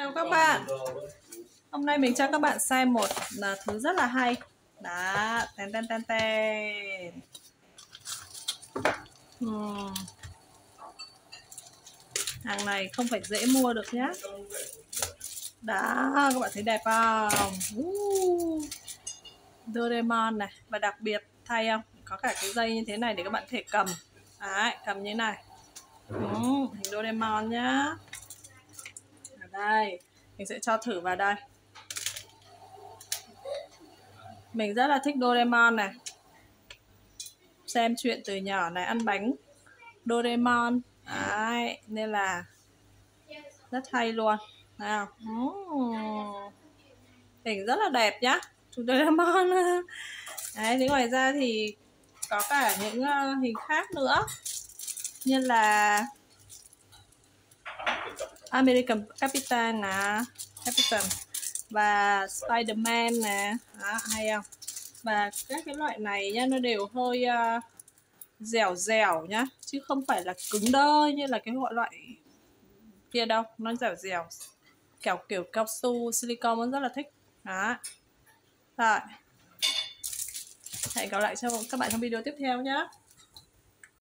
Chào các bạn. Hôm nay mình cho các bạn xem một thứ rất là hay. Đó, ten ten ten ten. Hàng này không phải dễ mua được nhá. Đó, các bạn thấy đẹp không? Doraemon này. Và đặc biệt thay không? Có cả cái dây như thế này để các bạn có thể cầm. Đấy, cầm như này. Hình Doraemon nhá. Ở đây, mình sẽ cho thử vào đây. Mình rất là thích Doraemon này. Xem chuyện từ nhỏ này, ăn bánh Doraemon. Đấy, nên là rất hay luôn. Nào. Hình rất là đẹp nhá. Chú Doraemon. Đấy, thế ngoài ra thì có cả những hình khác nữa. Như là American Capitan nè, Capitan và Spider-Man nè. Đó, hay không? Và các cái loại này nhá, nó đều hơi dẻo dẻo nhá, chứ không phải là cứng đơ như là cái loại kia đâu. Nó dẻo dẻo, kiểu cao su, silicone, nó rất là thích. Đó. Rồi, hẹn gặp lại cho các bạn trong video tiếp theo nhé.